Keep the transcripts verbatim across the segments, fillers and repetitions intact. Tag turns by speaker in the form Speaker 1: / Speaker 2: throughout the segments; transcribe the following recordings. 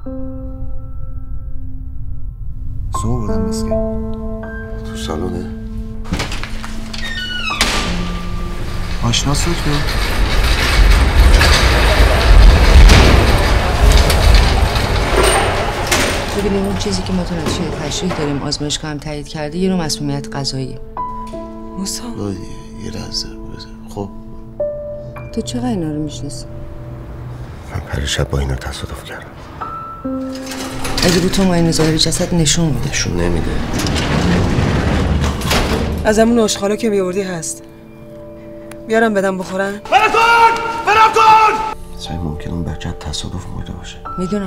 Speaker 1: صبح بردم مسکن
Speaker 2: تو سالونه؟
Speaker 1: آشناس دکتر؟
Speaker 3: ببینیم اون چیزی که ما تو نتیجه تشریح داریم آزمایشگاه هم تایید کرده یه نوع مسمومیت غذایی.
Speaker 4: موسی
Speaker 2: یه لحظه خب
Speaker 3: تو چقدر اینا رو میشناسی؟
Speaker 2: من پریشب با اینا تصادف کردم.
Speaker 3: اگه بود تو معاینه ظاهری جسد نشون میده.
Speaker 2: نشون نمیده.
Speaker 4: از همون آشغالا که میوردی هست. بیارم بدم بخورن؟
Speaker 5: برم کن! برم کن!
Speaker 2: سعی ممکن اون بچه تصادف مرده باشه.
Speaker 3: میدونم.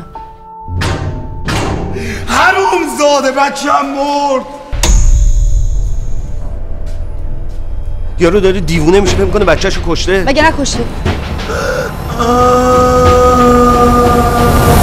Speaker 5: حروم زاده بچه‌م مرد.
Speaker 2: یارو داره دیوونه میشه، فکر می‌کنه بچه‌شو کشته.
Speaker 3: مگه نکشته؟